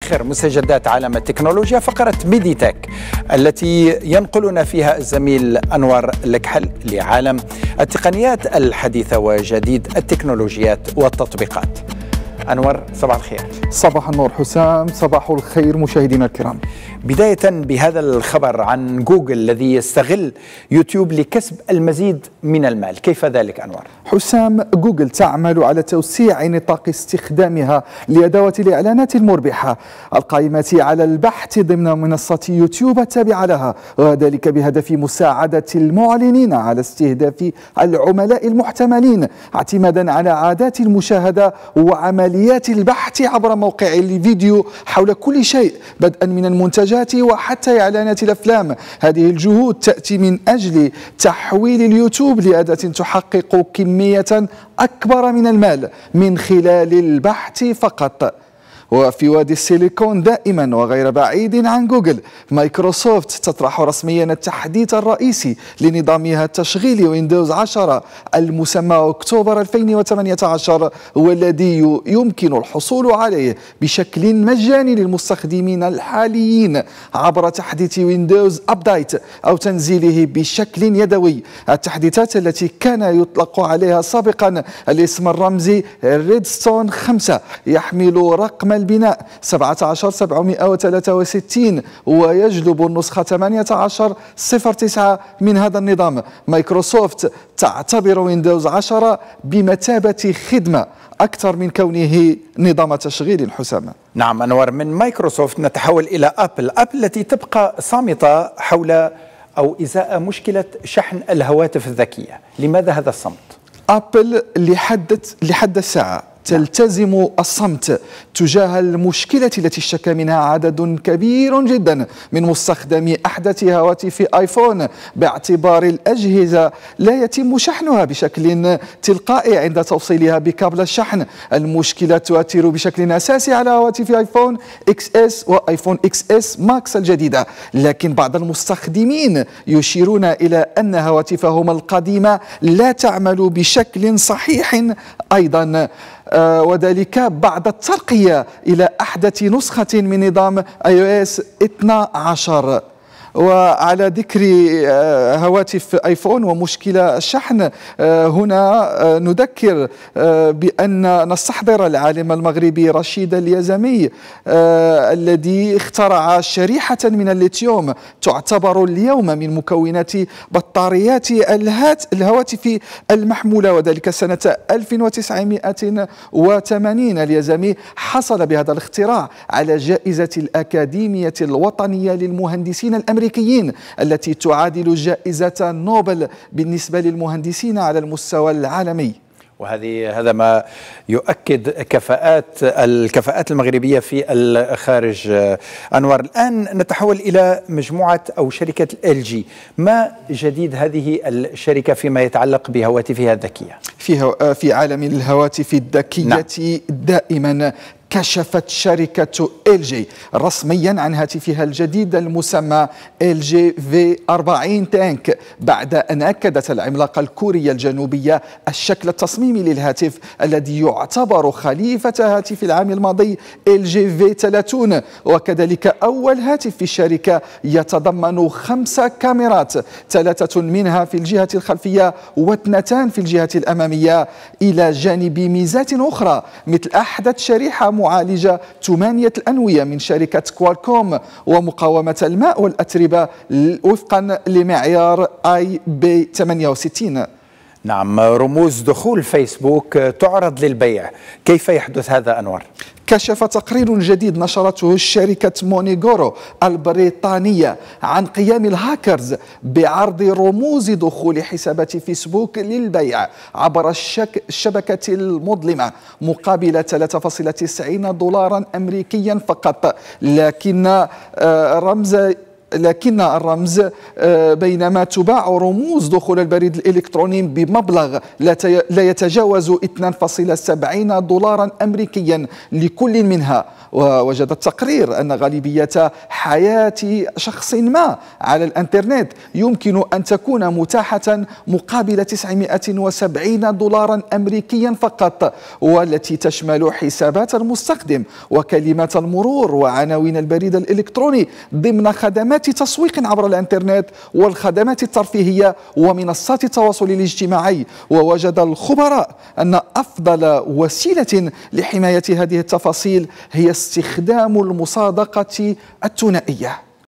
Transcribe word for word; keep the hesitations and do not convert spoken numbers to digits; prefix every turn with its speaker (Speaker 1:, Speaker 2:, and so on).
Speaker 1: آخر مستجدات عالم التكنولوجيا، فقرة ميدي تك التي ينقلنا فيها الزميل أنور الكحل لعالم التقنيات الحديثة وجديد التكنولوجيات والتطبيقات. أنور، صباح الخير.
Speaker 2: صباح النور حسام، صباح الخير مشاهدينا الكرام.
Speaker 1: بداية بهذا الخبر عن جوجل الذي يستغل يوتيوب لكسب المزيد من المال، كيف ذلك أنور؟
Speaker 2: حسام، جوجل تعمل على توسيع نطاق استخدامها لأدوات الإعلانات المربحة القائمة على البحث ضمن منصة يوتيوب التابعة لها، وذلك بهدف مساعدة المعلنين على استهداف العملاء المحتملين اعتمادا على عادات المشاهدة وعمليات البحث عبر موقع الفيديو حول كل شيء، بدءا من المنتجات وحتى إعلانات الأفلام. هذه الجهود تأتي من أجل تحويل اليوتيوب لأداة تحقق كمية أكبر من المال من خلال البحث فقط. وفي وادي السيليكون دائما وغير بعيد عن جوجل، مايكروسوفت تطرح رسميا التحديث الرئيسي لنظامها التشغيلي ويندوز عشرة المسمى أكتوبر ألفين وثمانية عشر، والذي يمكن الحصول عليه بشكل مجاني للمستخدمين الحاليين عبر تحديث ويندوز أبديت أو تنزيله بشكل يدوي. التحديثات التي كان يطلق عليها سابقا الاسم الرمزي ريدستون خمسة يحمل رقم البناء سبعة عشر سبعمائة وثلاثة وستين ويجلب النسخة ثمانية عشر صفر تسعة من هذا النظام. مايكروسوفت تعتبر ويندوز عشرة بمثابة خدمة أكثر من كونه نظام تشغيل. حسام.
Speaker 1: نعم أنور، من مايكروسوفت نتحول إلى أبل. أبل التي تبقى صامتة حول أو إزاء مشكلة شحن الهواتف الذكية، لماذا هذا الصمت؟
Speaker 2: أبل لحد لحد الساعة تلتزم الصمت تجاه المشكلة التي اشتكى منها عدد كبير جدا من مستخدمي أحدث هواتف آيفون، باعتبار الأجهزة لا يتم شحنها بشكل تلقائي عند توصيلها بكابل الشحن. المشكلة تؤثر بشكل أساسي على هواتف آيفون إكس إس وآيفون إكس إس ماكس الجديدة، لكن بعض المستخدمين يشيرون إلى أن هواتفهم القديمة لا تعمل بشكل صحيح أيضا، وذلك بعد الترقية إلى أحدث نسخة من نظام آي أو إس اثني عشر. وعلى ذكر هواتف آيفون ومشكلة الشحن، هنا نذكر بأن نستحضر العالم المغربي رشيد اليزمي الذي اخترع شريحة من الليثيوم تعتبر اليوم من مكونات بطاريات الهواتف المحمولة، وذلك سنة ألف وتسعمائة وثمانين. اليزمي حصل بهذا الاختراع على جائزة الأكاديمية الوطنية للمهندسين الأمريكيين التي تعادل جائزة نوبل بالنسبة للمهندسين على المستوى العالمي.
Speaker 1: وهذه هذا ما يؤكد كفاءات الكفاءات المغربية في الخارج. أنور، الآن نتحول إلى مجموعة أو شركة ال جي. ما جديد هذه الشركة فيما يتعلق بهواتفها الذكية؟
Speaker 2: في في عالم الهواتف الذكية نعم. دائما كشفت شركة ال جي رسميا عن هاتفها الجديد المسمى ال جي في أربعين تانك، بعد أن أكدت العملاقة الكورية الجنوبية الشكل التصميمي للهاتف الذي يعتبر خليفة هاتف العام الماضي ال جي في ثلاثين، وكذلك أول هاتف في الشركة يتضمن خمس كاميرات، ثلاثة منها في الجهة الخلفية واثنتان في الجهة الأمامية، إلى جانب ميزات أخرى مثل أحدث شريحة معالجة ثمانية الأنوية من شركة كوالكوم ومقاومة الماء والأتربة وفقا لمعيار آي بي ثمانية وستين.
Speaker 1: نعم، رموز دخول فيسبوك تعرض للبيع، كيف يحدث هذا أنور؟
Speaker 2: كشف تقرير جديد نشرته شركة مونيغورو البريطانية عن قيام الهاكرز بعرض رموز دخول حسابات فيسبوك للبيع عبر الشك الشبكة المظلمة مقابل ثلاثة فاصلة تسعين دولارا أمريكيا فقط، لكن رمز لكن الرمز بينما تباع رموز دخول البريد الإلكتروني بمبلغ لا يتجاوز اثنين فاصلة سبعين دولارا أمريكيا لكل منها. ووجد التقرير أن غالبية حياة شخص ما على الإنترنت يمكن أن تكون متاحة مقابل تسعمائة وسبعين دولارا أمريكيا فقط، والتي تشمل حسابات المستخدم وكلمات المرور وعناوين البريد الإلكتروني ضمن خدمات تسويق عبر الإنترنت والخدمات الترفيهية ومنصات التواصل الاجتماعي. ووجد الخبراء أن أفضل وسيلة لحماية هذه التفاصيل هي استخدام المصادقة الثنائية.